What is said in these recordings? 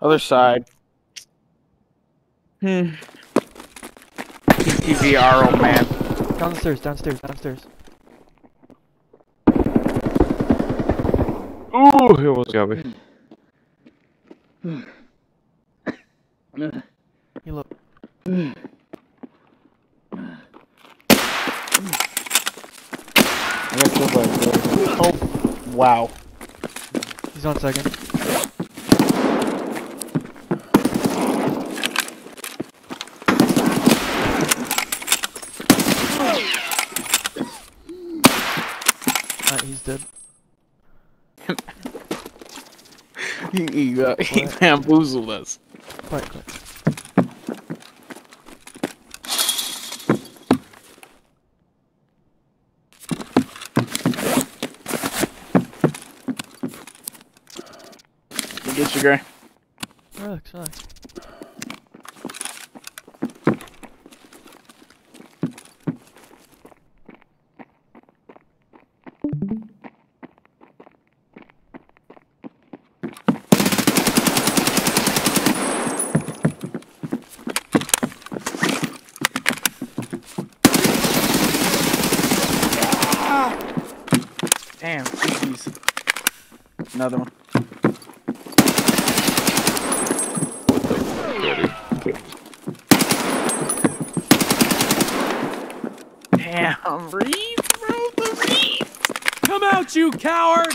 Other side. PTVR, old man. Downstairs, downstairs, downstairs. Ooh, he almost got me. Heal up. I got killed by a bird. Oh, wow. He's on second. He's dead. He bamboozled us. Quiet, quiet. Get you, Gray. Relax, relax. Damn, jeez. Another one. Damn, Reed, bro, the Reed. Come out, you coward!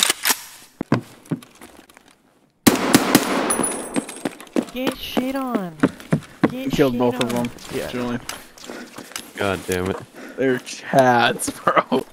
Get shit on. He killed both of them. Yeah. Julian. God damn it. They're chads, bro.